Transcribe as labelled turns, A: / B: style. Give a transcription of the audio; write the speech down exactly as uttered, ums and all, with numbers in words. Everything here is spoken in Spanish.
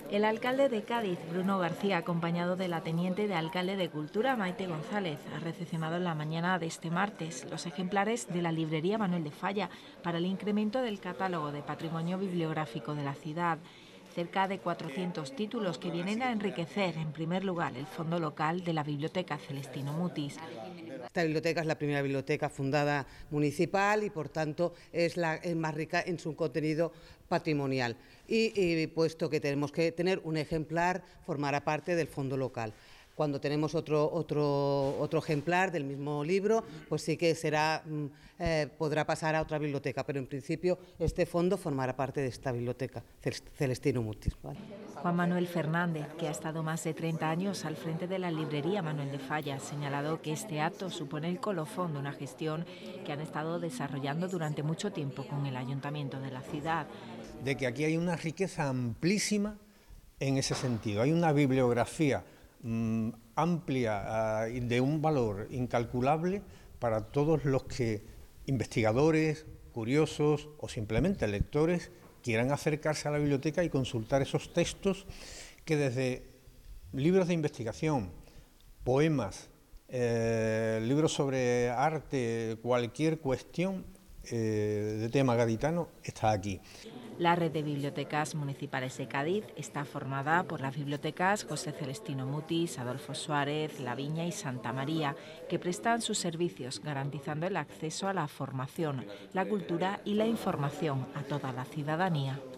A: El alcalde de Cádiz, Bruno García, acompañado de la teniente de alcalde de Cultura, Maite González, ha recepcionado en la mañana de este martes los ejemplares de la librería Manuel de Falla para el incremento del catálogo de patrimonio bibliográfico de la ciudad. Cerca de cuatrocientos títulos que vienen a enriquecer, en primer lugar, el fondo local de la Biblioteca Celestino Mutis.
B: Esta biblioteca es la primera biblioteca fundada municipal y, por tanto, es la es más rica en su contenido patrimonial. Y, y puesto que tenemos que tener un ejemplar, formará parte del fondo local. Cuando tenemos otro, otro, otro ejemplar del mismo libro, pues sí que será, eh, podrá pasar a otra biblioteca, pero en principio este fondo formará parte de esta biblioteca, Celestino Mutis. ¿Vale?
A: Juan Manuel Fernández, que ha estado más de treinta años al frente de la librería Manuel de Falla, ha señalado que este acto supone el colofón de una gestión que han estado desarrollando durante mucho tiempo con el ayuntamiento de la ciudad.
C: De que aquí hay una riqueza amplísima en ese sentido, hay una bibliografía mmm, amplia, uh, de un valor incalculable para todos los que, investigadores, curiosos o simplemente lectores, quieran acercarse a la biblioteca y consultar esos textos que desde libros de investigación, poemas, eh, libros sobre arte, cualquier cuestión eh, de tema gaditano está aquí.
A: La red de bibliotecas municipales de Cádiz está formada por las bibliotecas José Celestino Mutis, Adolfo Suárez, La Viña y Santa María, que prestan sus servicios garantizando el acceso a la formación, la cultura y la información a toda la ciudadanía.